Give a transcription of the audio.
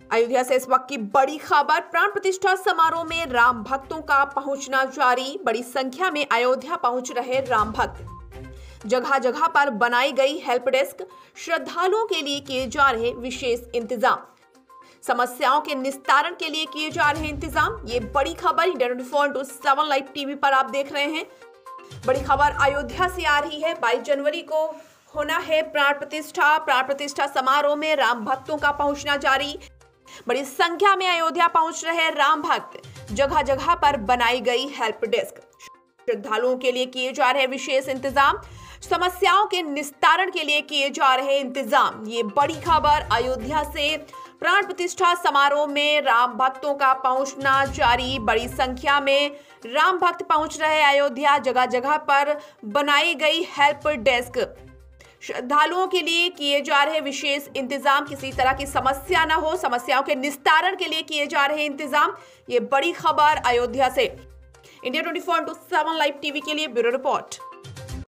अयोध्या से इस वक्त की बड़ी खबर। प्राण प्रतिष्ठा समारोह में राम भक्तों का पहुंचना जारी। बड़ी संख्या में अयोध्या पहुंच रहे राम भक्त। जगह जगह पर बनाई गई हेल्प डेस्क। श्रद्धालुओं के लिए किए जा रहे विशेष इंतजाम। समस्याओं के निस्तारण के लिए किए जा रहे इंतजाम। ये बड़ी खबर इंडिया 24/7 लाइव टीवी पर आप देख रहे हैं। बड़ी खबर अयोध्या से आ रही है। 22 जनवरी को होना है प्राण प्रतिष्ठा समारोह में राम भक्तों का पहुंचना जारी। बड़ी संख्या में अयोध्या पहुंच रहे राम भक्त। जगह जगह पर बनाई गई हेल्प डेस्क। श्रद्धालुओं के लिए किए जा रहे विशेष इंतजाम। समस्याओं के निस्तारण के लिए किए जा रहे इंतजाम। ये बड़ी खबर अयोध्या से। प्राण प्रतिष्ठा समारोह में राम भक्तों का पहुंचना जारी। बड़ी संख्या में राम भक्त पहुंच रहे अयोध्या। जगह जगह पर बनाई गई हेल्प डेस्क। श्रद्धालुओं के लिए किए जा रहे विशेष इंतजाम। किसी तरह की समस्या न हो, समस्याओं के निस्तारण के लिए किए जा रहे इंतजाम। ये बड़ी खबर अयोध्या से। इंडिया 24/7 लाइव टीवी के लिए ब्यूरो रिपोर्ट।